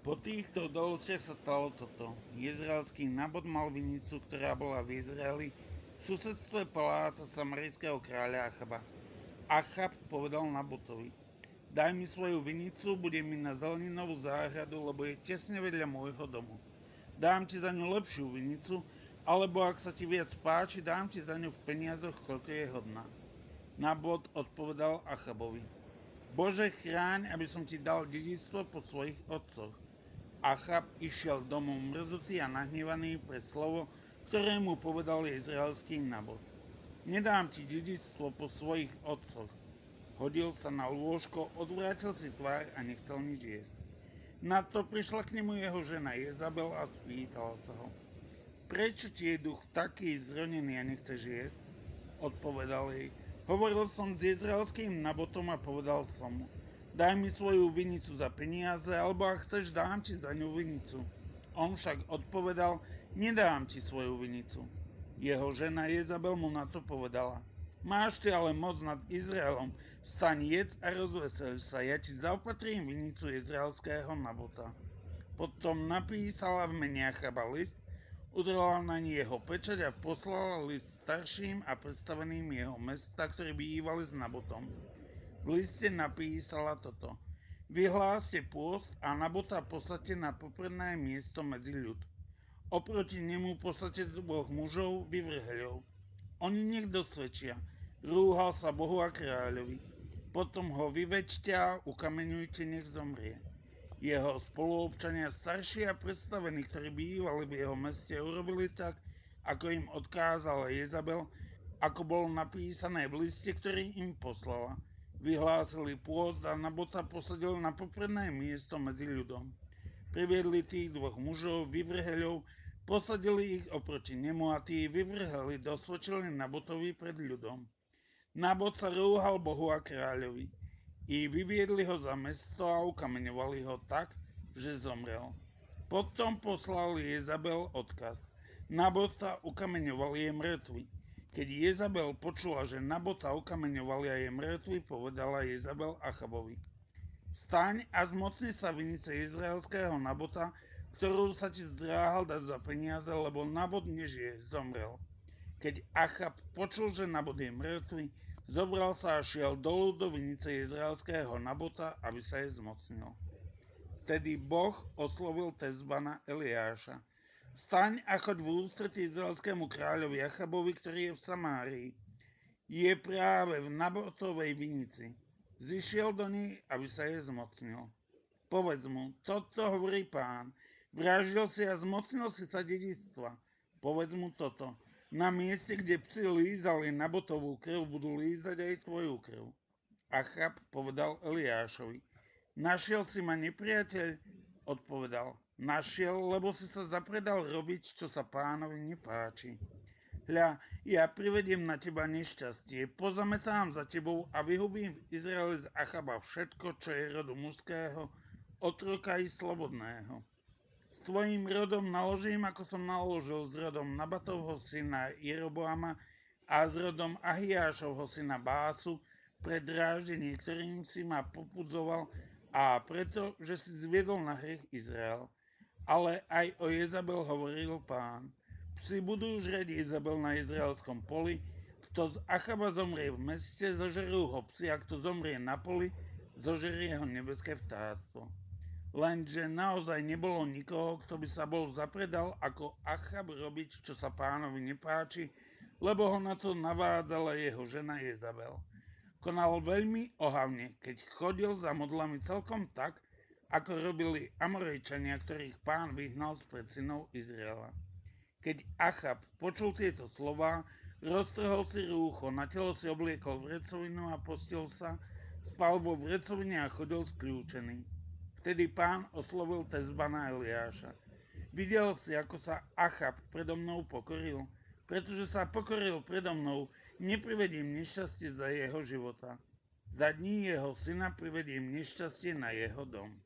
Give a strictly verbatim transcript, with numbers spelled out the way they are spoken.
Po týchto udalostiach sa stalo toto. Izraelský Nabot mal vinicu, ktorá bola v Izraeli, v susedstve paláca samarijského kráľa Achaba. Achab povedal Nabotovi: daj mi svoju vinicu, bude mi na zeleninovú záhradu, lebo je tesne vedľa môjho domu. Dám ti za ňu lepšiu vinicu, alebo ak sa ti viac páči, dám ti za ňu v peniazoch, koľko je hodná. Nabot odpovedal Achabovi: Bože, chráň, aby som ti dal dedičstvo po svojich otcoch. Achab išiel domov mrzutý a nahnevaný pre slovo, ktoré mu povedal izraelský Nabot. Nedám ti dedičstvo po svojich otcoch. Hodil sa na lôžko, odvrátil si tvár a nechcel nič jesť. Na to prišla k nemu jeho žena Jezabel a spýtala sa ho: prečo ti je duch taký zronený a nechceš jesť? Odpovedal jej: hovoril som s izraelským Nabotom a povedal som mu: daj mi svoju vinicu za peniaze, alebo ak chceš, dám ti za ňu vinicu. On však odpovedal: nedám ti svoju vinicu. Jeho žena Jezabel mu na to povedala: máš ty ale moc nad Izraelom, vstaň, jedz a rozveseľ sa, ja ti zaopatrím vinicu izraelského Nabota. Potom napísala v mene Achaba list, udrela na ní jeho pečať a poslala list starším a predstaveným jeho mesta, ktorí bývali s Nabotom. V liste napísala toto: vyhláste pôst a Nabota posaďte na popredné miesto medzi ľud. Oproti nemu posaďte dvoch mužov, vyvrheľov. Oni nech dosvedčia: rúhal sa Bohu a kráľovi. Potom ho vyveďte a ukameňujte, nech zomrie. Jeho spoluobčania starší a predstavení, ktorí bývali v jeho meste, urobili tak, ako im odkázala Jezabel, ako bolo napísané v liste, ktorý im poslala. Vyhlásili pôst a Nabota posadil na popredné miesto medzi ľudom. Priviedli tých dvoch mužov, vyvrheľov, posadili ich oproti nemu a tí vyvrheli dosvedčili Nabotovi pred ľudom. Nabot sa rúhal Bohu a kráľovi. I vyviedli ho za mesto a ukameňovali ho tak, že zomrel. Potom poslali Jezabel odkaz: Nabota ukameňovali je mŕtvy. Keď Jezabel počula, že Nabota ukameňovali a je mŕtvy, povedala Jezabel Achabovi: vstaň a zmocni sa vinice izraelského Nabota, ktorú sa ti zdráhal dať za peniaze, lebo Nabot nežije, zomrel. Keď Achab počul, že Nabot je mŕtvy, zobral sa a šiel dolu do vinice izraelského Nabota, aby sa jej zmocnil. Vtedy Boh oslovil Tezbana Eliáša: vstaň a choď v ústretí izraelskému kráľovi Achabovi, ktorý je v Samárii. Je práve v Nabotovej vinici. Zišiel do nej, aby sa jej zmocnil. Povedz mu: toto hovorí Pán, vraždil si a zmocnil si sa dedičstva. Povedz mu toto: na mieste, kde psi lízali Nabotovú krv, budú lízať aj tvoju krv. Achab povedal Eliášovi: našiel si ma nepriateľ? Odpovedal: našiel, lebo si sa zapredal robiť, čo sa Pánovi nepáči. Hľa, ja privediem na teba nešťastie, pozametám za tebou a vyhubím v Izraeli z Achaba všetko, čo je rodu mužského, otroka i slobodného. S tvojim rodom naložím, ako som naložil s rodom Nabatovho syna Jeroboama a s rodom Ahiášovho syna Básu pre dráždenie, ktorým si ma popudzoval, a preto, že si zviedol na hriech Izrael. Ale aj o Jezabel hovoril Pán: psi budú žrať Jezabel na izraelskom poli, kto z Achaba zomrie v meste, zožerú ho psi, a kto zomrie na poli, zožerie ho nebeské vtáctvo. Lenže naozaj nebolo nikoho, kto by sa bol zapredal ako Achab robiť, čo sa Pánovi nepáči, lebo ho na to navádzala jeho žena Jezabel. Konal veľmi ohavne, keď chodil za modlami celkom tak, ako robili Amorejčania, ktorých Pán vyhnal spred synov Izraela. Keď Achab počul tieto slová, roztrhol si rúcho, na telo si obliekol vrecovinu a postil sa, spal vo vrecovine a chodil skľúčený. Vtedy Pán oslovil Tezbana Eliáša: videl si, ako sa Achab predo mnou pokoril? Pretože sa pokoril predo mnou, neprivedím nešťastie za jeho života. Za dní jeho syna privedím nešťastie na jeho dom.